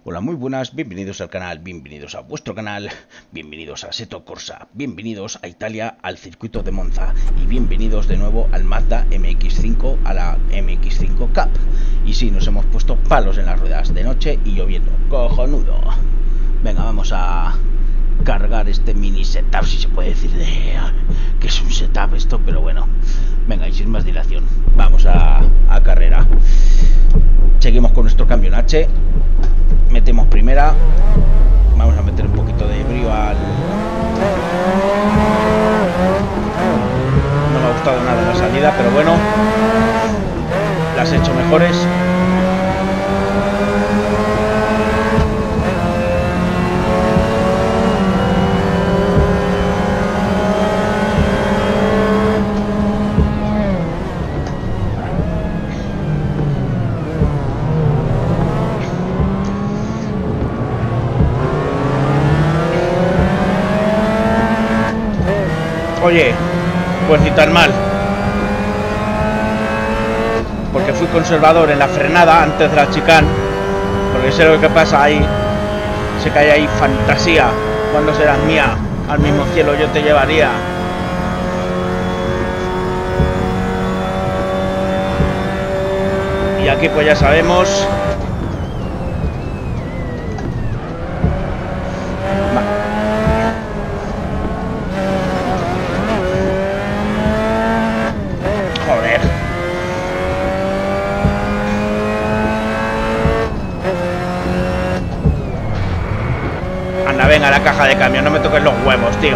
Hola, muy buenas, bienvenidos al canal, bienvenidos a vuestro canal, bienvenidos a Assetto Corsa, bienvenidos a Italia, al circuito de Monza y bienvenidos de nuevo al Mazda MX-5, a la MX-5 Cup. Y sí, nos hemos puesto palos en las ruedas de noche y lloviendo, cojonudo. Venga, vamos a cargar este mini setup, si se puede decir que es un setup esto, pero bueno. Venga, y sin más dilación, vamos a carrera. Seguimos con nuestro cambio en H. Metemos primera. Vamos a meter un poquito de brío al... No me ha gustado nada la salida, pero bueno, las he hecho mejores. Oye, pues ni tan mal, porque fui conservador en la frenada antes de la chicane, porque sé lo que pasa ahí, se cae ahí fantasía, cuando serás mía, al mismo cielo yo te llevaría. Y aquí pues ya sabemos. Venga, la caja de cambio, no me toques los huevos, tío.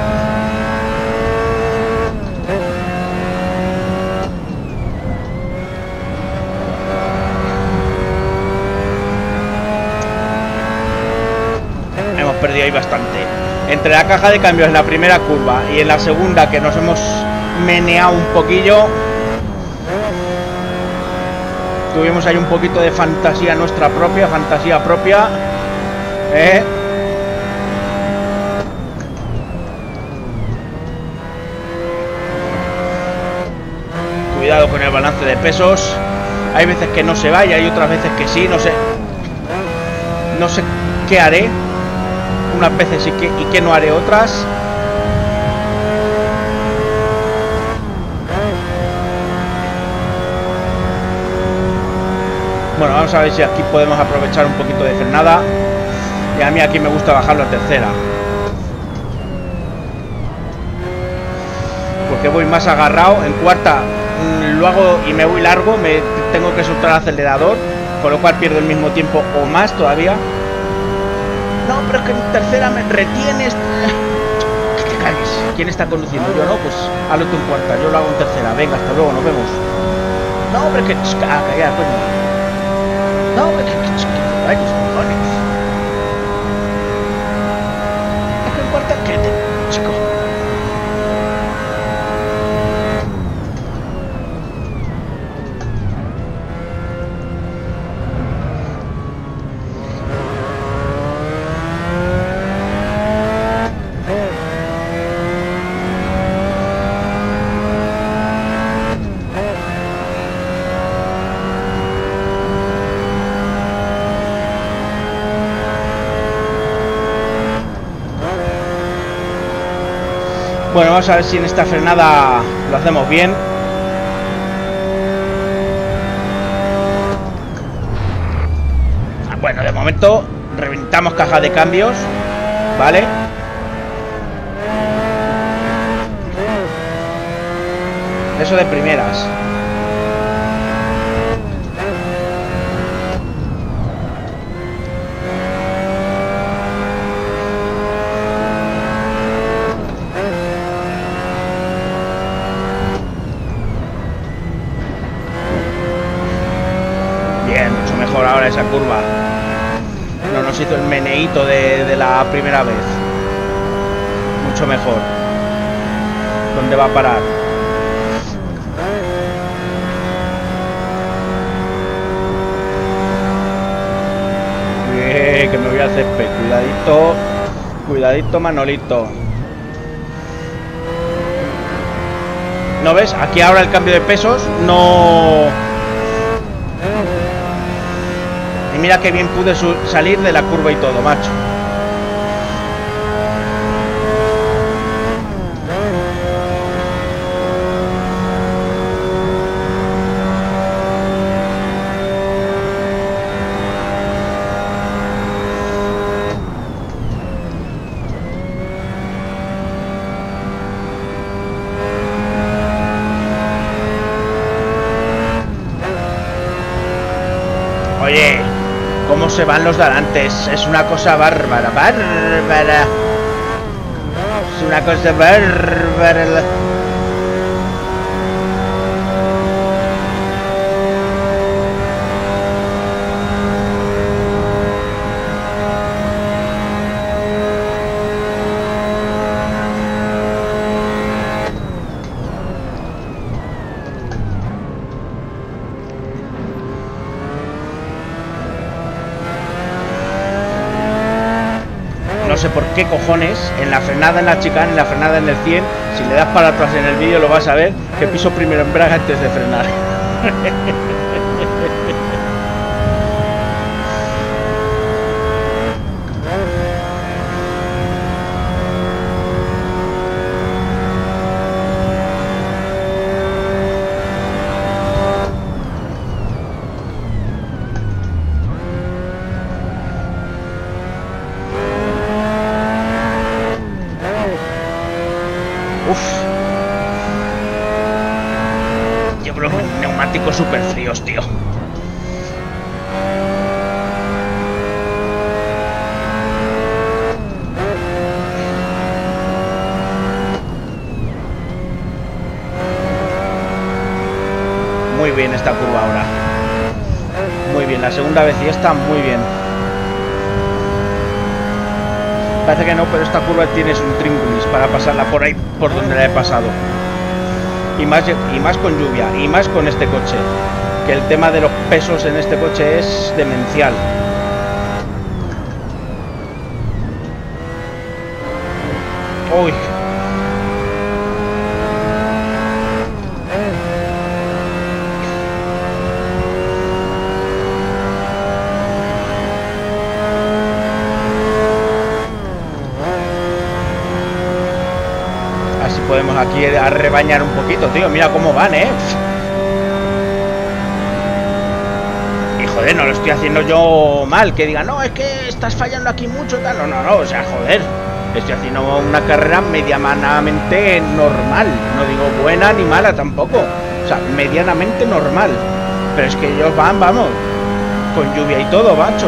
Hemos perdido ahí bastante. Entre la caja de cambio en la primera curva y en la segunda, que nos hemos meneado un poquillo, tuvimos ahí un poquito de fantasía nuestra propia, fantasía propia. Cuidado con el balance de pesos. Hay veces que no se va y hay otras veces que sí. No sé qué haré unas veces y qué no haré otras. Bueno, vamos a ver si aquí podemos aprovechar un poquito de frenada. Y a mí aquí me gusta bajarlo a tercera, porque voy más agarrado. En cuarta lo hago y me voy largo, me tengo que soltar el acelerador, con lo cual pierdo el mismo tiempo o más todavía. No, pero es que en tercera me retienes. Que te calles. ¿Quién está conduciendo? Yo no, pues hazlo tú en cuarta, yo lo hago en tercera. Venga, hasta luego, nos vemos. No, pero que... callar, coño. No, pero que... vayas, cojones. Es que en cuarta, ¿qué te... chico? Bueno, vamos a ver si en esta frenada lo hacemos bien. Bueno, de momento reventamos caja de cambios, ¿vale? Eso de primeras. Ahora esa curva no nos hizo el meneíto de la primera vez. Mucho mejor. ¿Dónde va a parar? Que me voy al césped. Cuidadito. Cuidadito, Manolito. ¿No ves? Aquí ahora el cambio de pesos no... mira que bien pude salir de la curva y todo, macho. Oye, cómo se van los de adelante, es una cosa bárbara, bárbara. Es una cosa bárbara. No sé por qué cojones, en la frenada en la chicane, en la frenada en el 100, si le das para atrás en el vídeo lo vas a ver, que piso primero embrague antes de frenar. Neumáticos súper fríos, tío. Muy bien esta curva ahora. Muy bien, la segunda vez y esta muy bien. Parece que no, pero esta curva tienes un trínculis para pasarla por ahí, por donde la he pasado. Y más con lluvia, y más con este coche, que el tema de los pesos en este coche es demencial. Uy. Podemos aquí a rebañar un poquito, tío. Mira cómo van, y joder, no lo estoy haciendo yo mal. Que diga, no, es que estás fallando aquí mucho, tal. No, o sea, joder. Estoy haciendo una carrera medianamente normal. No digo buena ni mala tampoco. O sea, medianamente normal. Pero es que ellos van, vamos, con lluvia y todo, macho.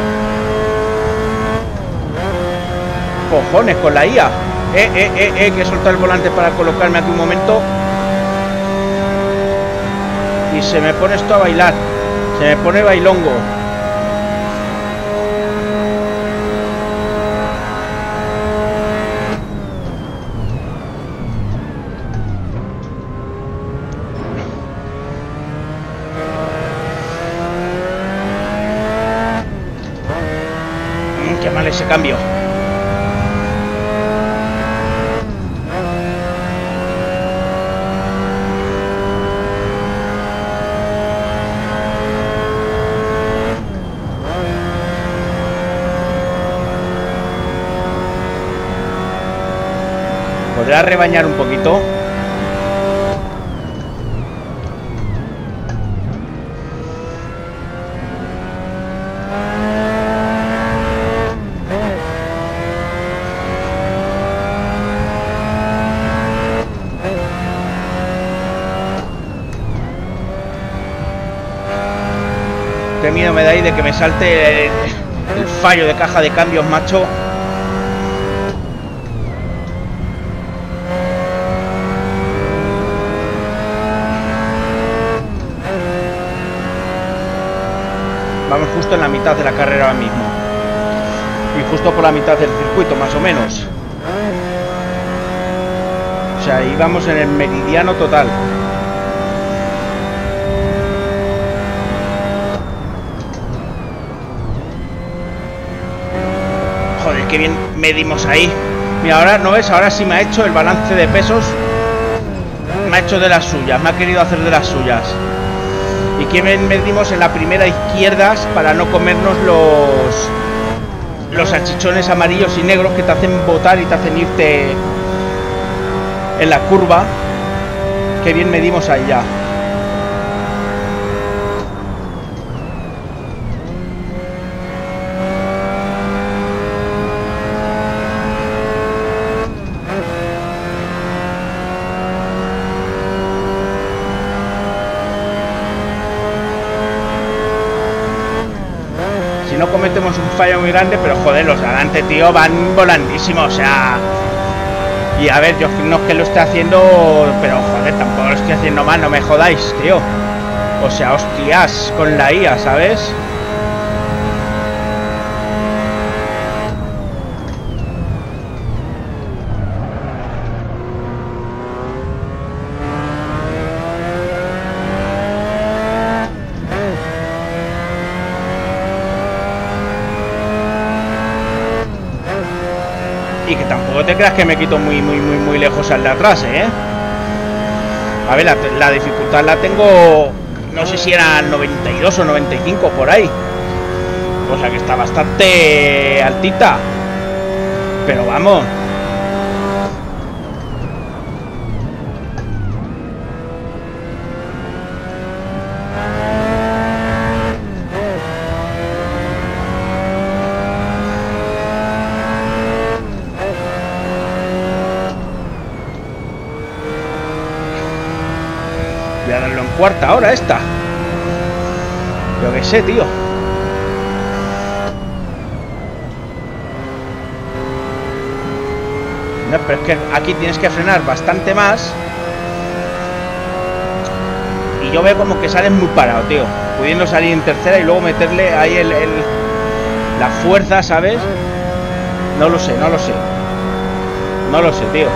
Cojones, con la IA. Que he soltado el volante para colocarme aquí un momento. Y se me pone esto a bailar. Se me pone bailongo. Qué mal ese cambio. ¿Podrá rebañar un poquito? Qué miedo me da ahí de que me salte el fallo de caja de cambios, macho. Vamos justo en la mitad de la carrera ahora mismo. Y justo por la mitad del circuito, más o menos. O sea, ahí vamos en el meridiano total. Joder, qué bien medimos ahí. Mira, ahora no ves, ahora sí me ha hecho el balance de pesos. Me ha hecho de las suyas, me ha querido hacer de las suyas. ¿Y qué medimos en la primera izquierdas para no comernos los salchichones amarillos y negros que te hacen botar y te hacen irte en la curva? Qué bien medimos ahí ya. Si no cometemos un fallo muy grande, pero joder, los de adelante, tío, van volandísimos, o sea... Y a ver, yo no es que lo esté haciendo, pero joder, tampoco lo estoy haciendo mal, no me jodáis, tío. O sea, hostias, con la IA, ¿sabes? Y que tampoco te creas que me quito muy lejos al de atrás, ¿eh? A ver, la dificultad la tengo... No sé si era 92 o 95 por ahí. O sea que está bastante altita. Pero vamos. Voy a darlo en cuarta ahora esta. Yo qué sé, tío. No, pero es que aquí tienes que frenar bastante más. Y yo veo como que sales muy parado, tío. Pudiendo salir en tercera y luego meterle ahí la fuerza, ¿sabes? No lo sé, no lo sé. No lo sé, tío.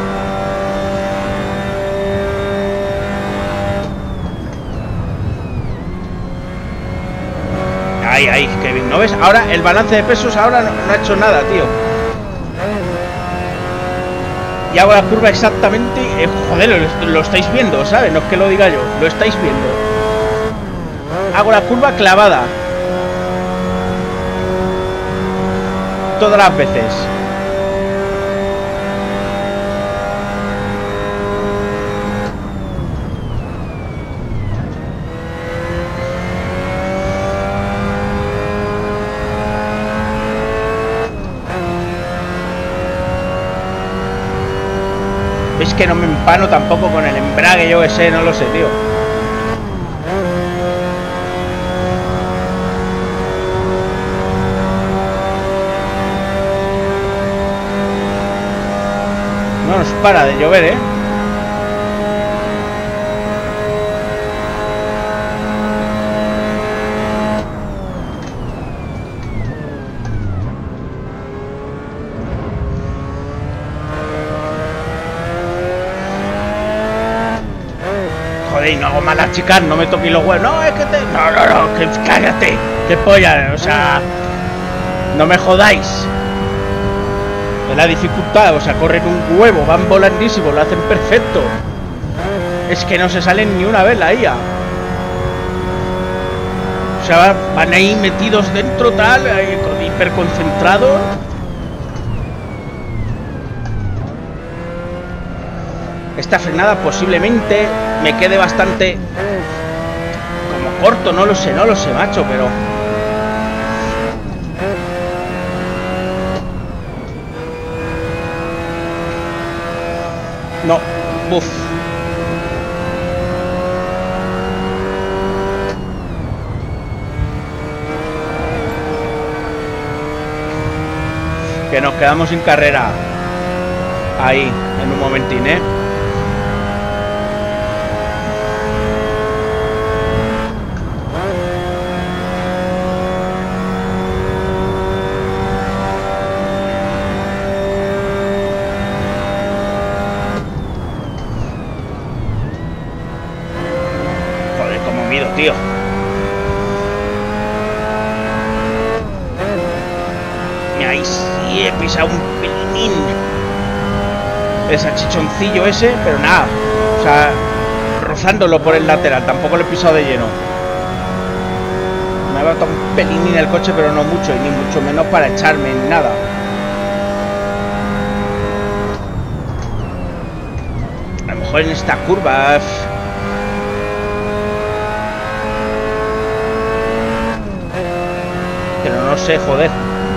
Ahí, que bien, ¿no ves? Ahora el balance de pesos ahora no ha hecho nada, tío. Y hago la curva exactamente... joder, lo estáis viendo, ¿sabes? No es que lo diga yo, lo estáis viendo. Hago la curva clavada. Todas las veces. Es que no me empano tampoco con el embrague, yo que sé, no lo sé, tío. No nos para de llover, ¿eh? Y no hago malas chicas, no me toquéis los huevos. No, es que te... No, que cállate. Qué polla, o sea... No me jodáis. Es la dificultad, o sea, corren un huevo, van volandísimos, lo hacen perfecto. Es que no se salen ni una vez la IA. O sea, van ahí metidos dentro tal, hiperconcentrados. Esta frenada posiblemente me quede bastante como corto, no lo sé, macho, pero... No, buf. Que nos quedamos sin carrera. Ahí, en un momentín, ¿eh? Tío, y ahí sí he pisado un pelín el salchichoncillo ese, pero nada, o sea, rozándolo por el lateral, tampoco lo he pisado de lleno. Me ha botado un pelín en el coche, pero no mucho, y ni mucho menos para echarme ni nada. A lo mejor en esta curva... Pero no sé, joder.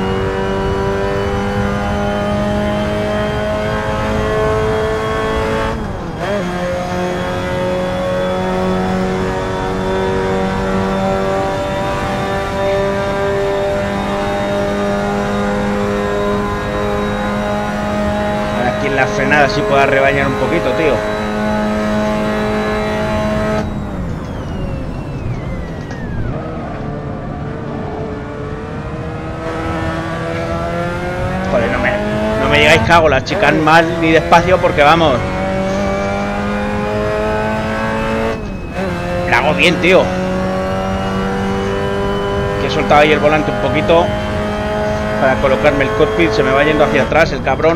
Aquí en la frenada sí puedo rebañar un poquito, tío. Cago, las chicas mal ni despacio porque vamos. La hago bien, tío. Que he soltado ahí el volante un poquito para colocarme el cockpit. Se me va yendo hacia atrás el cabrón.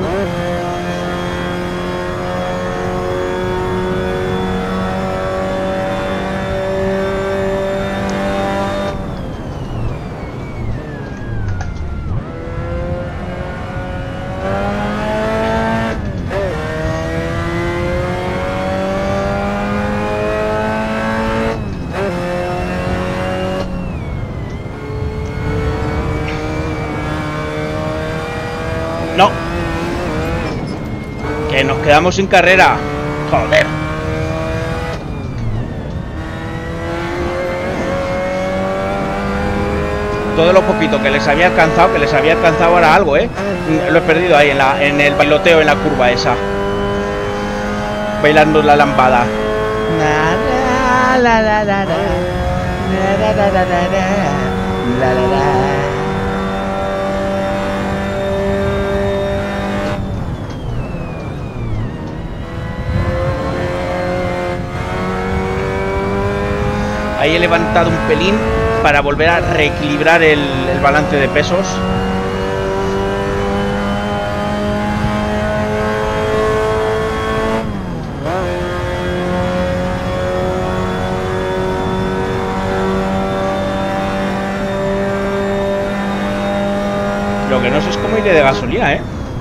No. Que nos quedamos sin carrera. Joder. Todo lo poquito que les había alcanzado, ahora algo, lo he perdido ahí en el bailoteo, en la curva esa. Bailando la lambada. Ahí he levantado un pelín para volver a reequilibrar el balance de pesos. Lo que no sé es cómo iré de gasolina,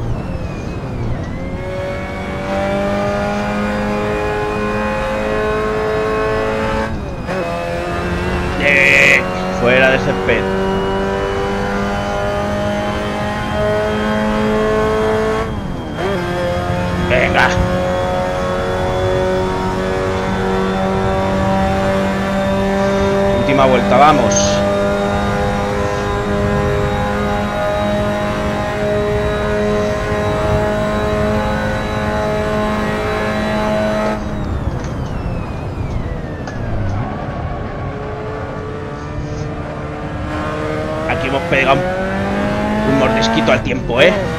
Fuera de césped. Venga. Última vuelta, vamos. Hemos pegado un mordisquito al tiempo,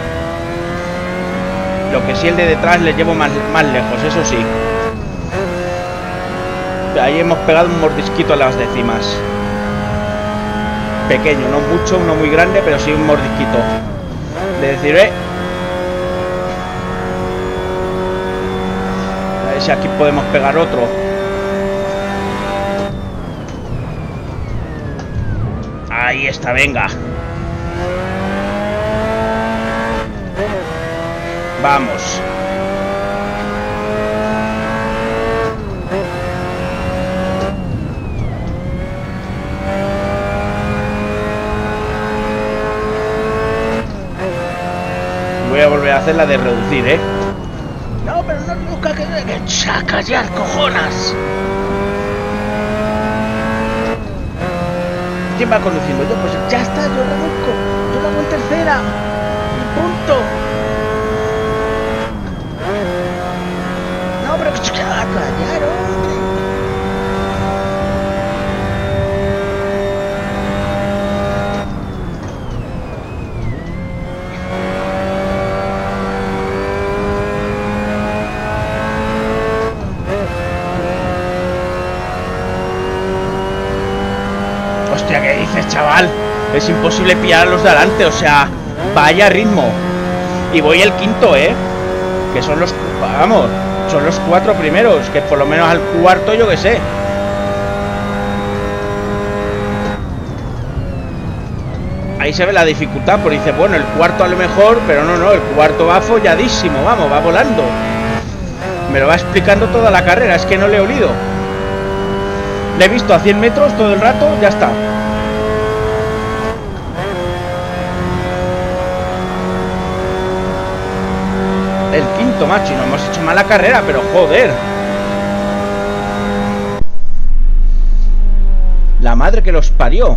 Lo que sí, el de detrás le llevo más lejos, eso sí. Ahí hemos pegado un mordisquito a las décimas. Pequeño, no mucho, no muy grande, pero sí un mordisquito. De decir, a ver si aquí podemos pegar otro. Ahí está, venga. Vamos. Voy a volver a hacer la de reducir, No, pero no nunca que callar, cojonas. ¿Quién va conduciendo? Yo, pues ya está, yo reduzco. Yo lo hago en tercera. Punto. No, pero que va a callar, hombre. Hostia, ¿qué dices, chaval? Es imposible pillar a los de adelante, o sea, vaya ritmo. Y voy el quinto, que son los... Vamos, Son los 4 primeros, que por lo menos al cuarto yo que sé. Ahí se ve la dificultad, porque dice, bueno, el cuarto a lo mejor, pero no, el cuarto va folladísimo, vamos, va volando. Me lo va explicando toda la carrera, es que no le he olido. Le he visto a 100 metros todo el rato, ya está. El quinto, macho, y no hemos hecho mala carrera, pero joder. La madre que los parió.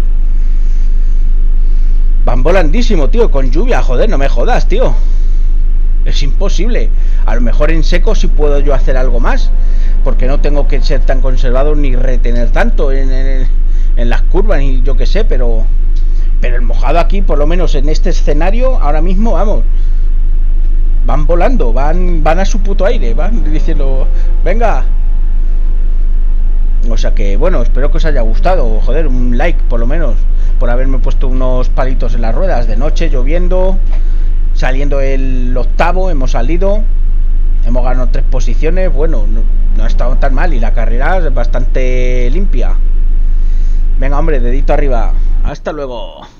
Van volandísimo, tío, con lluvia, joder, no me jodas, tío. Es imposible. A lo mejor en seco sí puedo yo hacer algo más, porque no tengo que ser tan conservador ni retener tanto en las curvas, y yo que sé, pero el mojado aquí, por lo menos en este escenario, ahora mismo, vamos, van volando, van a su puto aire, van diciendo, venga. O sea que, bueno, espero que os haya gustado. Joder, un like por lo menos, por haberme puesto unos palitos en las ruedas. De noche, lloviendo, saliendo el octavo, hemos salido, hemos ganado 3 posiciones. Bueno, no ha estado tan mal, y la carrera es bastante limpia. Venga, hombre, dedito arriba. Hasta luego.